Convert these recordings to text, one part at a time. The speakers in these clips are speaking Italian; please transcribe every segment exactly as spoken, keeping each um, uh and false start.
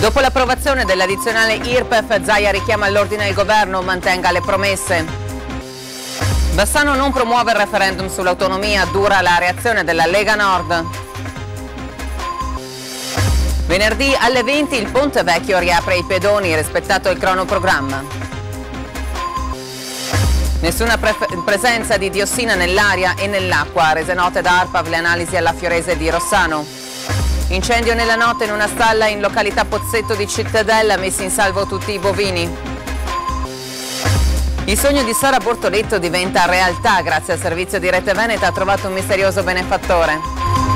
Dopo l'approvazione dell'addizionale I R P E F, Zaia richiama all'ordine il governo, mantenga le promesse. Bassano non promuove il referendum sull'autonomia, dura la reazione della Lega Nord. Venerdì alle venti il Ponte Vecchio riapre ai pedoni, rispettato il cronoprogramma. Nessuna pre presenza di diossina nell'aria e nell'acqua, rese note da ARPAV le analisi alla Fiorese di Rossano. Incendio nella notte in una stalla in località Pozzetto di Cittadella, messi in salvo tutti i bovini. Il sogno di Sara Bortoletto diventa realtà, grazie al servizio di Rete Veneta ha trovato un misterioso benefattore.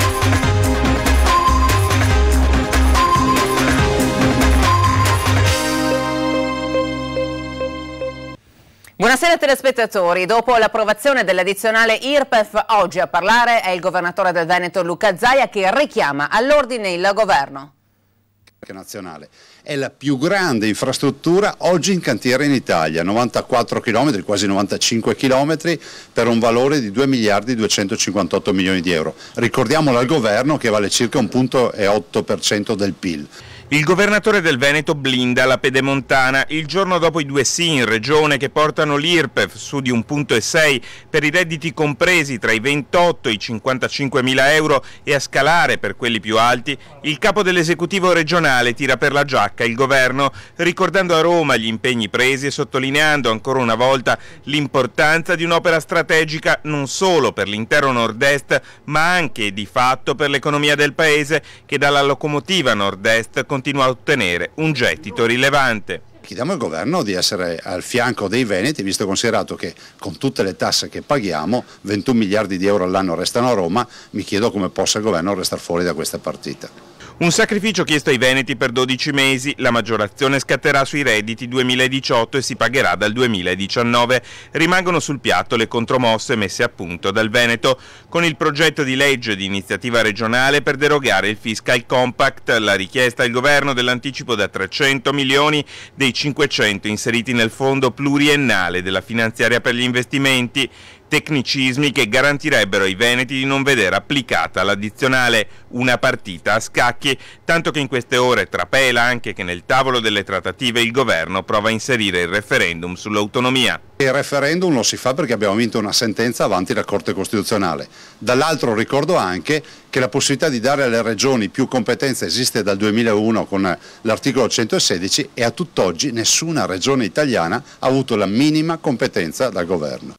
Buonasera telespettatori, dopo l'approvazione dell'addizionale I R P E F, oggi a parlare è il governatore del Veneto Luca Zaia che richiama all'ordine il governo. Nazionale. È la più grande infrastruttura oggi in cantiere in Italia, novantaquattro chilometri, quasi novantacinque chilometri, per un valore di due miliardi duecentocinquantotto milioni di euro. Ricordiamolo al governo che vale circa un punto e otto per cento del P I L. Il governatore del Veneto blinda la Pedemontana il giorno dopo i due sì in regione che portano l'I R P E F su di un punto e sei per i redditi compresi tra i ventotto e i cinquantacinquemila euro e a scalare per quelli più alti. Il capo dell'esecutivo regionale tira per la giacca il governo, ricordando a Roma gli impegni presi e sottolineando ancora una volta l'importanza di un'opera strategica non solo per l'intero nord-est ma anche di fatto per l'economia del paese che dalla locomotiva nord-est continua a ottenere un gettito rilevante. Chiediamo al governo di essere al fianco dei veneti, visto e considerato che con tutte le tasse che paghiamo, ventuno miliardi di euro all'anno restano a Roma, mi chiedo come possa il governo restare fuori da questa partita. Un sacrificio chiesto ai veneti per dodici mesi, la maggiorazione scatterà sui redditi duemiladiciotto e si pagherà dal duemiladiciannove. Rimangono sul piatto le contromosse messe a punto dal Veneto, con il progetto di legge di iniziativa regionale per derogare il Fiscal Compact, la richiesta al governo dell'anticipo da trecento milioni dei cinquecento inseriti nel fondo pluriennale della finanziaria per gli investimenti. Tecnicismi che garantirebbero ai veneti di non vedere applicata l'addizionale, una partita a scacchi, tanto che in queste ore trapela anche che nel tavolo delle trattative il governo prova a inserire il referendum sull'autonomia. Il referendum lo si fa perché abbiamo vinto una sentenza avanti la Corte Costituzionale. Dall'altro ricordo anche che la possibilità di dare alle regioni più competenze esiste dal duemilauno con l'articolo centosedici e a tutt'oggi nessuna regione italiana ha avuto la minima competenza dal governo.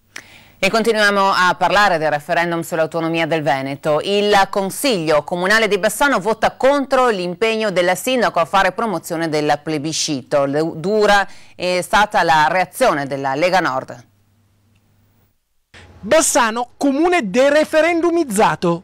E continuiamo a parlare del referendum sull'autonomia del Veneto. Il Consiglio Comunale di Bassano vota contro l'impegno del sindaco a fare promozione del plebiscito. Dura è stata la reazione della Lega Nord. Bassano, comune dereferendumizzato.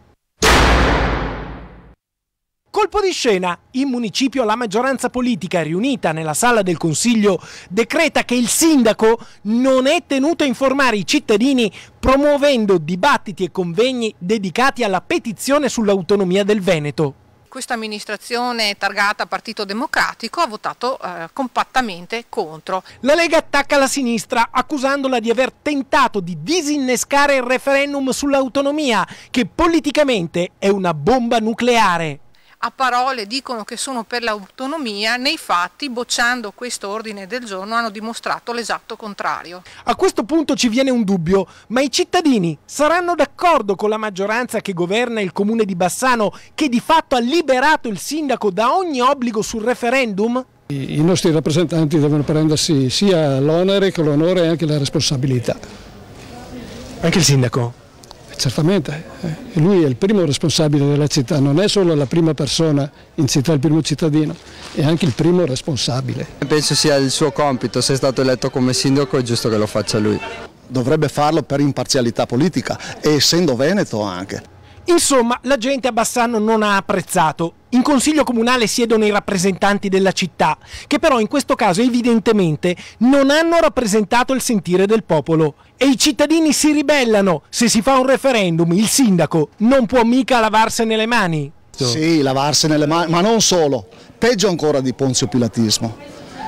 Colpo di scena, in municipio la maggioranza politica riunita nella sala del Consiglio decreta che il sindaco non è tenuto a informare i cittadini promuovendo dibattiti e convegni dedicati alla petizione sull'autonomia del Veneto. Questa amministrazione targata Partito Democratico ha votato eh, compattamente contro. La Lega attacca la sinistra accusandola di aver tentato di disinnescare il referendum sull'autonomia che politicamente è una bomba nucleare. A parole dicono che sono per l'autonomia, nei fatti, bocciando questo ordine del giorno, hanno dimostrato l'esatto contrario. A questo punto ci viene un dubbio, ma i cittadini saranno d'accordo con la maggioranza che governa il comune di Bassano, che di fatto ha liberato il sindaco da ogni obbligo sul referendum? I nostri rappresentanti devono prendersi sia l'onere che l'onore e anche la responsabilità. Anche il sindaco? Certamente, eh. lui è il primo responsabile della città, non è solo la prima persona in città, il primo cittadino, è anche il primo responsabile. Penso sia il suo compito, se è stato eletto come sindaco è giusto che lo faccia lui. Dovrebbe farlo per imparzialità politica e essendo veneto anche. Insomma, la gente a Bassano non ha apprezzato. In consiglio comunale siedono i rappresentanti della città, che però in questo caso evidentemente non hanno rappresentato il sentire del popolo. E i cittadini si ribellano. Se si fa un referendum, il sindaco non può mica lavarsene le mani. Sì, lavarsene le mani, ma non solo. Peggio ancora di Ponzio Pilatismo.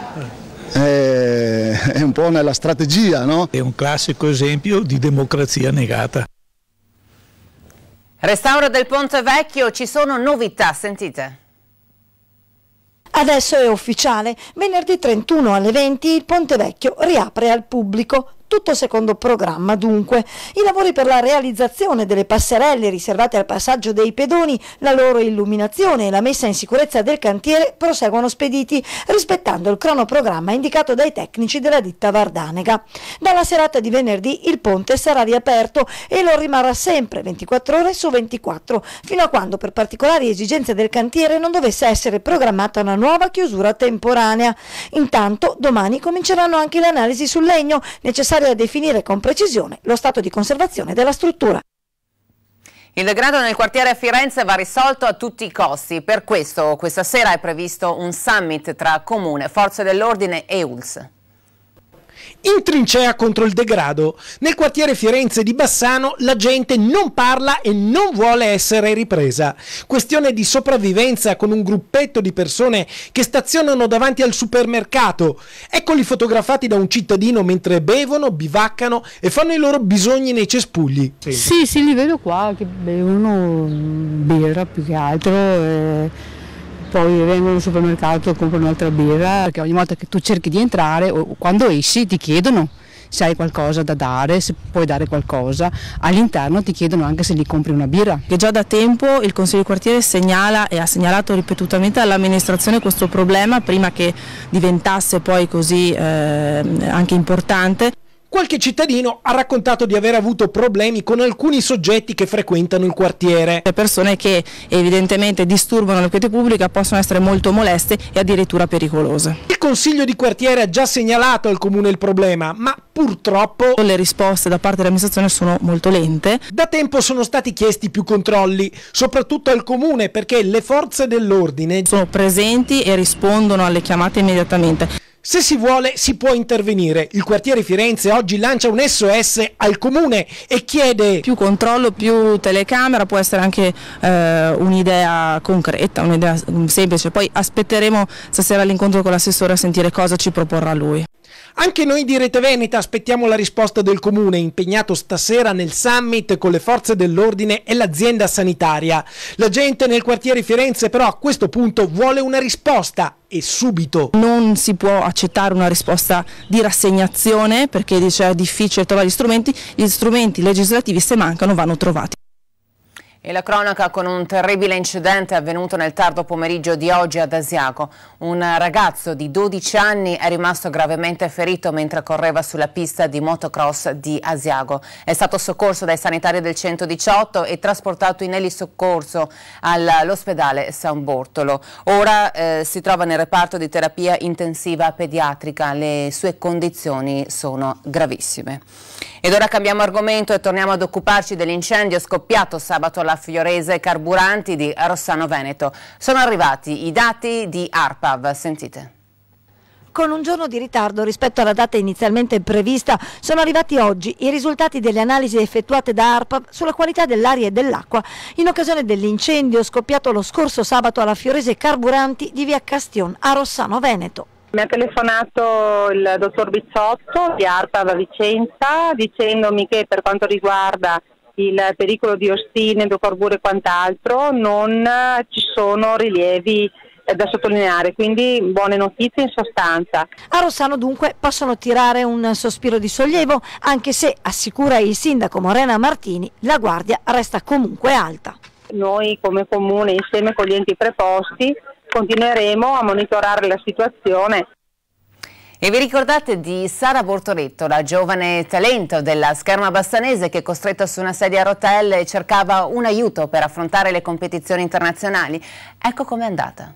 È, è un po' nella strategia, no? È un classico esempio di democrazia negata. Restauro del Ponte Vecchio, ci sono novità, sentite. Adesso è ufficiale, venerdì trentuno alle venti il Ponte Vecchio riapre al pubblico. Tutto secondo programma dunque. I lavori per la realizzazione delle passerelle riservate al passaggio dei pedoni, la loro illuminazione e la messa in sicurezza del cantiere proseguono spediti, rispettando il cronoprogramma indicato dai tecnici della ditta Vardanega. Dalla serata di venerdì il ponte sarà riaperto e lo rimarrà sempre ventiquattro ore su ventiquattro, fino a quando per particolari esigenze del cantiere non dovesse essere programmata una nuova chiusura temporanea. Intanto domani cominceranno anche le analisi sul legno, necessarie a definire con precisione lo stato di conservazione della struttura. Il degrado nel quartiere a Firenze va risolto a tutti i costi. Per questo questa sera è previsto un summit tra Comune, Forze dell'Ordine e U L S. In trincea contro il degrado, nel quartiere Firenze di Bassano la gente non parla e non vuole essere ripresa. Questione di sopravvivenza con un gruppetto di persone che stazionano davanti al supermercato. Eccoli fotografati da un cittadino mentre bevono, bivaccano e fanno i loro bisogni nei cespugli. Sì, sì, sì, li vedo qua che bevono birra più che altro. E... poi vengono al supermercato e comprano un'altra birra, perché ogni volta che tu cerchi di entrare o quando esci ti chiedono se hai qualcosa da dare, se puoi dare qualcosa, all'interno ti chiedono anche se gli compri una birra. Che già da tempo il Consiglio di quartiere segnala e ha segnalato ripetutamente all'amministrazione questo problema prima che diventasse poi così eh, anche importante. Qualche cittadino ha raccontato di aver avuto problemi con alcuni soggetti che frequentano il quartiere. Le persone che evidentemente disturbano la quiete pubblica possono essere molto moleste e addirittura pericolose. Il Consiglio di quartiere ha già segnalato al Comune il problema, ma purtroppo le risposte da parte dell'amministrazione sono molto lente. Da tempo sono stati chiesti più controlli, soprattutto al Comune, perché le forze dell'ordine sono presenti e rispondono alle chiamate immediatamente. Se si vuole si può intervenire. Il quartiere Firenze oggi lancia un S O S al Comune e chiede più controllo, più telecamera, può essere anche eh, un'idea concreta, un'idea semplice. Poi aspetteremo stasera l'incontro con l'assessore a sentire cosa ci proporrà lui. Anche noi di Rete Veneta aspettiamo la risposta del Comune, impegnato stasera nel summit con le forze dell'ordine e l'azienda sanitaria. La gente nel quartiere Firenze però a questo punto vuole una risposta e subito. Non si può accettare una risposta di rassegnazione perché dice è difficile trovare gli strumenti, gli strumenti legislativi se mancano vanno trovati. E la cronaca con un terribile incidente avvenuto nel tardo pomeriggio di oggi ad Asiago. Un ragazzo di dodici anni è rimasto gravemente ferito mentre correva sulla pista di motocross di Asiago. È stato soccorso dai sanitari del centodiciotto e trasportato in elisoccorso all'ospedale San Bortolo. Ora eh, si trova nel reparto di terapia intensiva pediatrica. Le sue condizioni sono gravissime. Ed ora cambiamo argomento e torniamo ad occuparci dell'incendio scoppiato sabato alla Fiorese Carburanti di Rossano Veneto. Sono arrivati i dati di ARPAV, sentite. Con un giorno di ritardo rispetto alla data inizialmente prevista, sono arrivati oggi i risultati delle analisi effettuate da ARPAV sulla qualità dell'aria e dell'acqua in occasione dell'incendio scoppiato lo scorso sabato alla Fiorese Carburanti di via Castion a Rossano Veneto. Mi ha telefonato il dottor Bizzotto di ARPAV a Vicenza dicendomi che per quanto riguarda il pericolo di orstine, idrocarburi e quant'altro non ci sono rilievi da sottolineare, quindi buone notizie in sostanza. A Rossano dunque possono tirare un sospiro di sollievo, anche se, assicura il sindaco Morena Martini, la guardia resta comunque alta. Noi come comune insieme con gli enti preposti continueremo a monitorare la situazione. E vi ricordate di Sara Bortoletto, la giovane talento della scherma bassanese che, costretta su una sedia a rotelle, cercava un aiuto per affrontare le competizioni internazionali? Ecco com'è andata.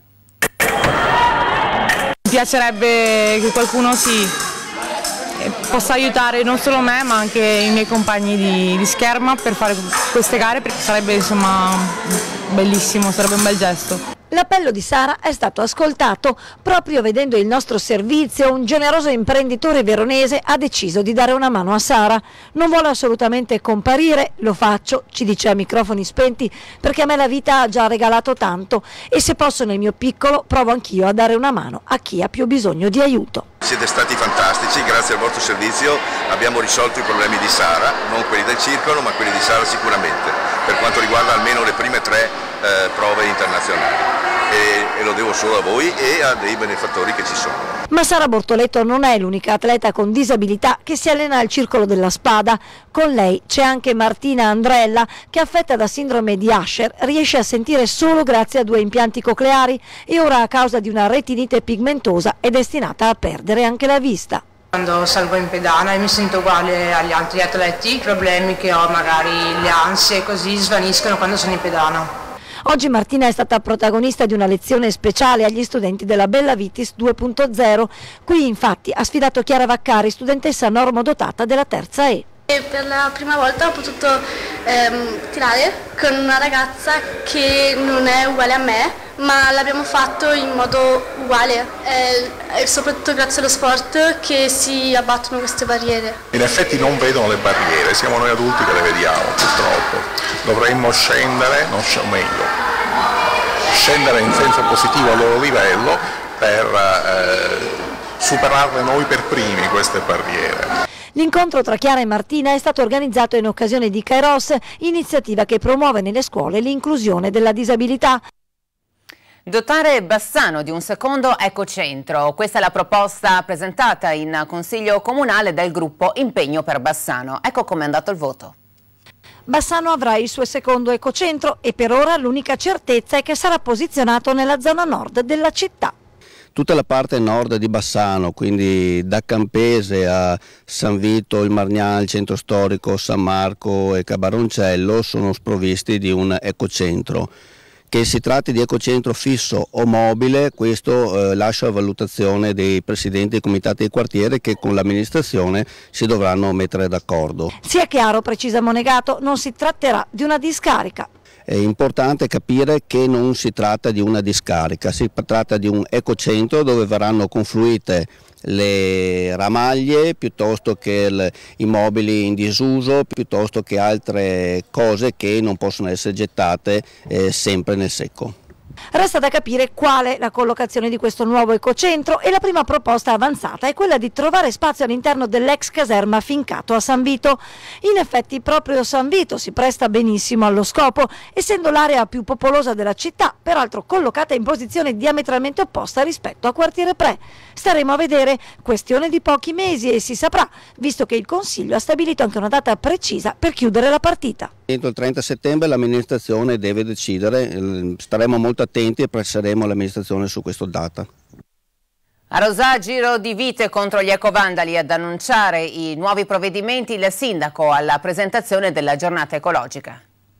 Mi piacerebbe che qualcuno sì, possa aiutare non solo me ma anche i miei compagni di, di scherma per fare queste gare, perché sarebbe insomma bellissimo, sarebbe un bel gesto. L'appello di Sara è stato ascoltato. Proprio vedendo il nostro servizio, un generoso imprenditore veronese ha deciso di dare una mano a Sara. Non vuole assolutamente comparire, lo faccio, ci dice a microfoni spenti, perché a me la vita ha già regalato tanto e se posso nel mio piccolo provo anch'io a dare una mano a chi ha più bisogno di aiuto. Siete stati fantastici, grazie al vostro servizio abbiamo risolto i problemi di Sara, non quelli del circolo ma quelli di Sara sicuramente, per quanto riguarda almeno le prime tre eh, prove internazionali. e, e lo devo solo a voi e a dei benefattori che ci sono. Ma Sara Bortoletto non è l'unica atleta con disabilità che si allena al Circolo della Spada. Con lei c'è anche Martina Andrella, che affetta da sindrome di Usher riesce a sentire solo grazie a due impianti cocleari e ora, a causa di una retinite pigmentosa, è destinata a perdere anche la vista. Quando salgo in pedana e mi sento uguale agli altri atleti, i problemi che ho, magari le ansie, così svaniscono quando sono in pedana. Oggi Martina è stata protagonista di una lezione speciale agli studenti della Bella Vitis due punto zero. Qui infatti ha sfidato Chiara Vaccari, studentessa normodotata della terza E. E per la prima volta ho potuto ehm, tirare con una ragazza che non è uguale a me, ma l'abbiamo fatto in modo uguale, è soprattutto grazie allo sport che si abbattono queste barriere. In effetti non vedono le barriere, siamo noi adulti che le vediamo purtroppo. Dovremmo scendere, non sc- meglio, scendere in senso positivo al loro livello per eh, superarle noi per primi queste barriere. L'incontro tra Chiara e Martina è stato organizzato in occasione di Kairos, iniziativa che promuove nelle scuole l'inclusione della disabilità. Dotare Bassano di un secondo ecocentro. Questa è la proposta presentata in Consiglio Comunale dal gruppo Impegno per Bassano. Ecco come è andato il voto. Bassano avrà il suo secondo ecocentro e per ora l'unica certezza è che sarà posizionato nella zona nord della città. Tutta la parte nord di Bassano, quindi da Campese a San Vito, il Margnà, il centro storico, San Marco e Cabaroncello, sono sprovvisti di un ecocentro. Che si tratti di ecocentro fisso o mobile, questo eh, lascia a valutazione dei presidenti dei comitati di quartiere che con l'amministrazione si dovranno mettere d'accordo. Sia chiaro, precisa Monegato, non si tratterà di una discarica. È importante capire che non si tratta di una discarica, si tratta di un ecocentro dove verranno confluite le ramaglie piuttosto che il, i mobili in disuso, piuttosto che altre cose che non possono essere gettate eh, sempre nel secco. Resta da capire quale la collocazione di questo nuovo ecocentro e la prima proposta avanzata è quella di trovare spazio all'interno dell'ex caserma Fincato a San Vito. In effetti proprio San Vito si presta benissimo allo scopo, essendo l'area più popolosa della città, peraltro collocata in posizione diametralmente opposta rispetto a Quartiere Pre. Staremo a vedere, questione di pochi mesi e si saprà, visto che il Consiglio ha stabilito anche una data precisa per chiudere la partita. Entro il trenta settembre l'amministrazione deve decidere, staremo molto attenti e presseremo l'amministrazione su questa data. A Rosà, giro di vite contro gli ecovandali. Ad annunciare i nuovi provvedimenti il sindaco alla presentazione della giornata ecologica.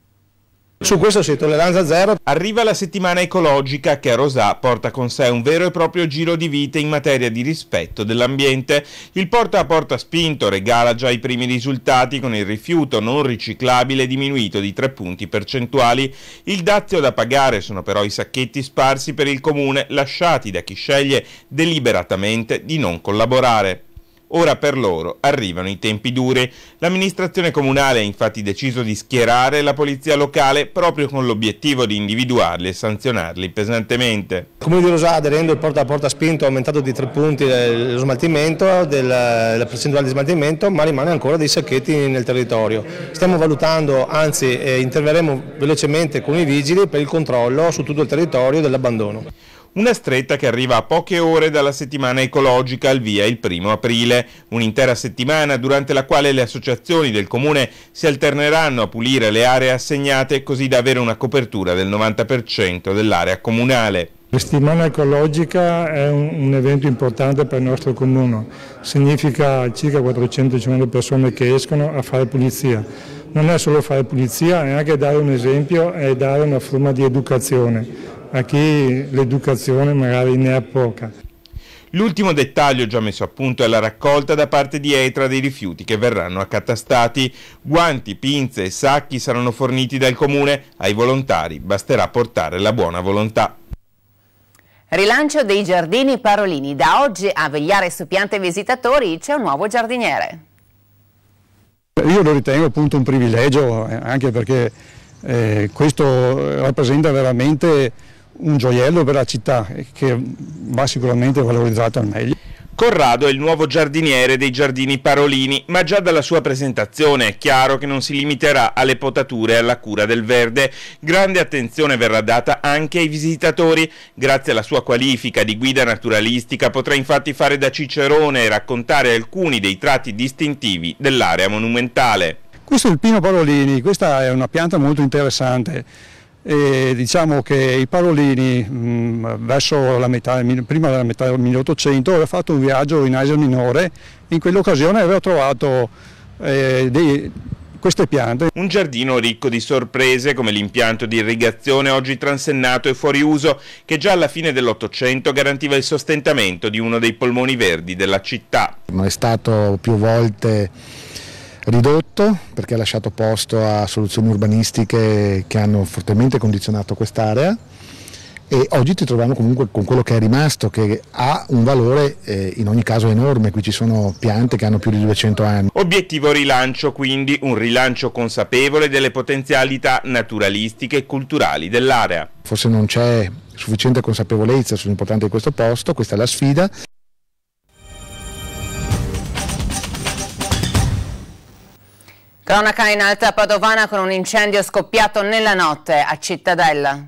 Su questo sì, tolleranza zero. Arriva la settimana ecologica che a Rosà porta con sé un vero e proprio giro di vite in materia di rispetto dell'ambiente. Il porta a porta spinto regala già i primi risultati con il rifiuto non riciclabile diminuito di tre punti percentuali. Il dazio da pagare sono però i sacchetti sparsi per il comune lasciati da chi sceglie deliberatamente di non collaborare. Ora per loro arrivano i tempi duri. L'amministrazione comunale ha infatti deciso di schierare la polizia locale proprio con l'obiettivo di individuarli e sanzionarli pesantemente. Il Comune di Rosà, aderendo il porta a porta spinto, ha aumentato di tre punti lo smaltimento, della, la percentuale di smaltimento, ma rimane ancora dei sacchetti nel territorio. Stiamo valutando, anzi eh, interverremo velocemente con i vigili per il controllo su tutto il territorio dell'abbandono. Una stretta che arriva a poche ore dalla settimana ecologica al via il primo aprile, un'intera settimana durante la quale le associazioni del comune si alterneranno a pulire le aree assegnate così da avere una copertura del novanta per cento dell'area comunale. La settimana ecologica è un, un evento importante per il nostro comune, significa circa quattrocentocinquanta persone che escono a fare pulizia. Non è solo fare pulizia, è anche dare un esempio e dare una forma di educazione. A chi l'educazione magari ne ha poca. L'ultimo dettaglio già messo a punto è la raccolta da parte di Etra dei rifiuti che verranno accatastati. Guanti, pinze e sacchi saranno forniti dal comune. Ai volontari basterà portare la buona volontà. Rilancio dei giardini Parolini. Da oggi a vegliare su piante e visitatori c'è un nuovo giardiniere. Io lo ritengo appunto un privilegio, anche perché eh, questo rappresenta veramente un gioiello per la città che va sicuramente valorizzato al meglio. Corrado è il nuovo giardiniere dei Giardini Parolini, ma già dalla sua presentazione è chiaro che non si limiterà alle potature e alla cura del verde. Grande attenzione verrà data anche ai visitatori. Grazie alla sua qualifica di guida naturalistica potrà infatti fare da cicerone e raccontare alcuni dei tratti distintivi dell'area monumentale. Questo è il Pino Parolini, questa è una pianta molto interessante. E diciamo che i Parolini mh, verso la metà, prima della metà del milleottocento aveva fatto un viaggio in Asia Minore, in quell'occasione aveva trovato eh, dei, queste piante. Un giardino ricco di sorprese come l'impianto di irrigazione oggi transennato e fuori uso che già alla fine dell'Ottocento garantiva il sostentamento di uno dei polmoni verdi della città. È stato più volte ridotto perché ha lasciato posto a soluzioni urbanistiche che hanno fortemente condizionato quest'area e oggi ti troviamo comunque con quello che è rimasto, che ha un valore eh, in ogni caso enorme. Qui ci sono piante che hanno più di duecento anni. Obiettivo rilancio quindi, un rilancio consapevole delle potenzialità naturalistiche e culturali dell'area. Forse non c'è sufficiente consapevolezza sull'importanza di questo posto, questa è la sfida. Cronaca in Alta Padovana con un incendio scoppiato nella notte a Cittadella.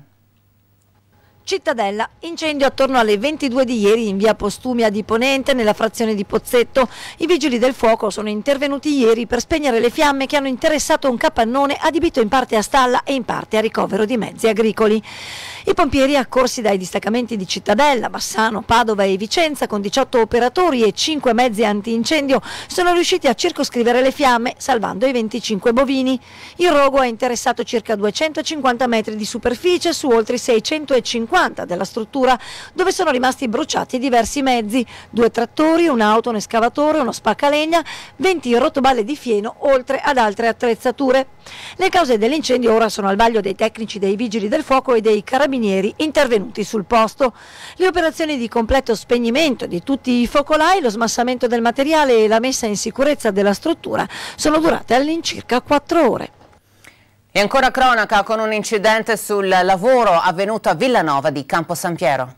Cittadella, incendio attorno alle ventidue di ieri in via Postumia di Ponente nella frazione di Pozzetto. I vigili del fuoco sono intervenuti ieri per spegnere le fiamme che hanno interessato un capannone adibito in parte a stalla e in parte a ricovero di mezzi agricoli. I pompieri, accorsi dai distaccamenti di Cittadella, Bassano, Padova e Vicenza con diciotto operatori e cinque mezzi antincendio, sono riusciti a circoscrivere le fiamme salvando i venticinque bovini. Il rogo ha interessato circa duecentocinquanta metri di superficie su oltre seicentocinquanta della struttura, dove sono rimasti bruciati diversi mezzi, due trattori, un'auto, un escavatore, uno spaccalegna, venti rotoballe di fieno, oltre ad altre attrezzature. Le cause dell'incendio ora sono al vaglio dei tecnici dei vigili del fuoco e dei carabinieri intervenuti sul posto. Le operazioni di completo spegnimento di tutti i focolai, lo smassamento del materiale e la messa in sicurezza della struttura sono durate all'incirca quattro ore. E ancora cronaca con un incidente sul lavoro avvenuto a Villanova di Campo San Piero.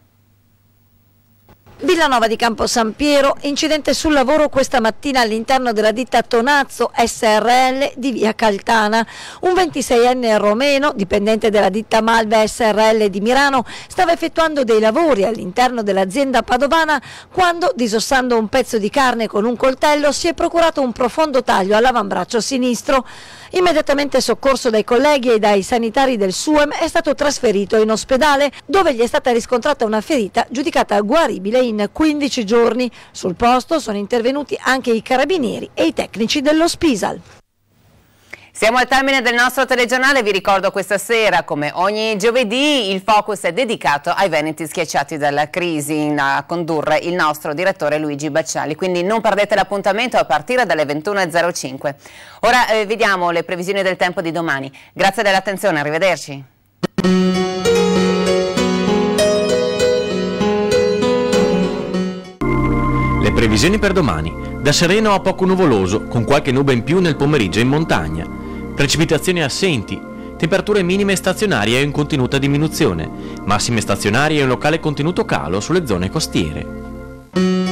Villanova di Campo San Piero, incidente sul lavoro questa mattina all'interno della ditta Tonazzo S R L di via Caltana. Un ventiseienne romeno, dipendente della ditta Malve S R L di Mirano, stava effettuando dei lavori all'interno dell'azienda padovana quando, disossando un pezzo di carne con un coltello, si è procurato un profondo taglio all'avambraccio sinistro. Immediatamente soccorso dai colleghi e dai sanitari del S U E M, è stato trasferito in ospedale dove gli è stata riscontrata una ferita giudicata guaribile in quindici giorni. Sul posto sono intervenuti anche i carabinieri e i tecnici dello Spisal. Siamo al termine del nostro telegiornale, vi ricordo questa sera, come ogni giovedì, il focus è dedicato ai veneti schiacciati dalla crisi, a condurre il nostro direttore Luigi Bacciali, quindi non perdete l'appuntamento a partire dalle ventuno e zero cinque. Ora eh, vediamo le previsioni del tempo di domani. Grazie dell'attenzione, arrivederci. Le previsioni per domani, da sereno a poco nuvoloso, con qualche nube in più nel pomeriggio in montagna. Precipitazioni assenti, temperature minime stazionarie in contenuta diminuzione, massime stazionarie e un locale contenuto calo sulle zone costiere.